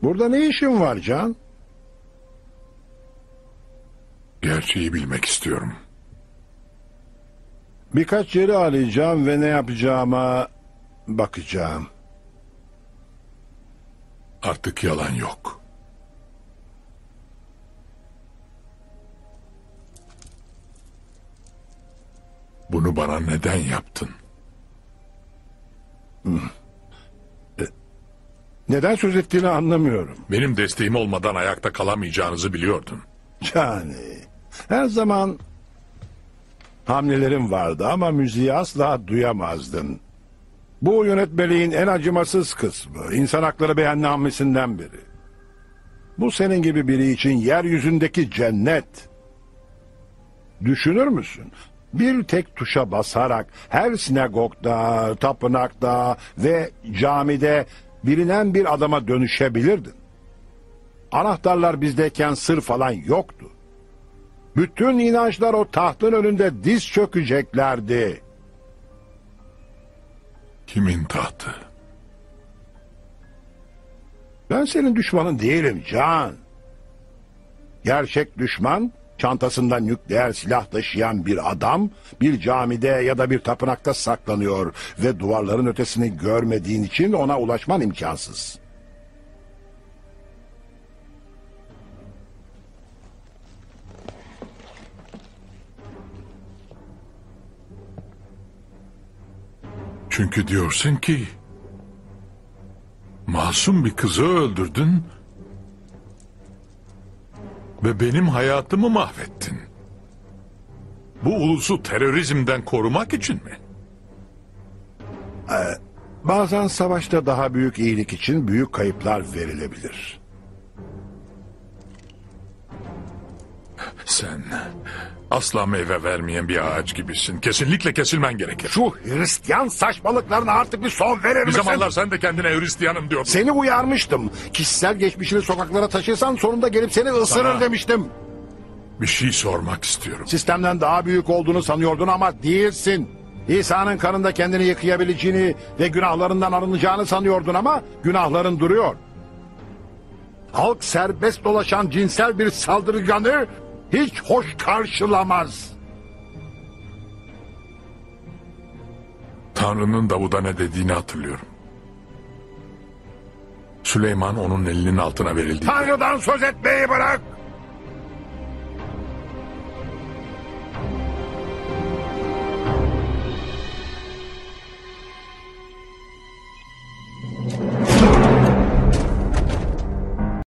Burada ne işin var Can? Gerçeği bilmek istiyorum. Birkaç yeri arayacağım ve ne yapacağıma bakacağım. Artık yalan yok. Bunu bana neden yaptın? Neden söz ettiğini anlamıyorum. Benim desteğim olmadan ayakta kalamayacağınızı biliyordun. Yani her zaman hamlelerim vardı ama müziği asla duyamazdın. Bu yönetmeliğin en acımasız kısmı, insan hakları beyannamesinden biri. Bu senin gibi biri için yeryüzündeki cennet. Düşünür müsün? Bir tek tuşa basarak her sinagogda, tapınakta ve camide bilinen bir adama dönüşebilirdin. Anahtarlar bizdeyken sır falan yoktu. Bütün inançlar o tahtın önünde diz çökeceklerdi. Kimin tahtı? Ben senin düşmanın değilim Can. Gerçek düşman, çantasında nükleer silah taşıyan bir adam bir camide ya da bir tapınakta saklanıyor ve duvarların ötesini görmediğin için ona ulaşman imkansız. Çünkü diyorsun ki masum bir kızı öldürdün ve benim hayatımı mahvettin. Bu ulusu terörizmden korumak için mi? Bazen savaşta daha büyük iyilik için büyük kayıplar verilebilir. Sen asla meyve vermeyen bir ağaç gibisin. Kesinlikle kesilmen gerekir. Şu Hristiyan saçmalıklarına artık bir son verir Bir misin? zamanlar sen de kendine Hristiyanım diyordun. Seni uyarmıştım. Kişisel geçmişini sokaklara taşırsan sonunda gelip seni ısırır Sana- demiştim. Bir şey sormak istiyorum. Sistemden daha büyük olduğunu sanıyordun ama değilsin. İsa'nın kanında kendini yıkayabileceğini ve günahlarından arınacağını sanıyordun ama günahların duruyor. Halk serbest dolaşan cinsel bir saldırganı hiç hoş karşılamaz. Tanrı'nın Davud'a ne dediğini hatırlıyorum. Süleyman onun elinin altına verildi. Tanrı'dan söz etmeyi bırak.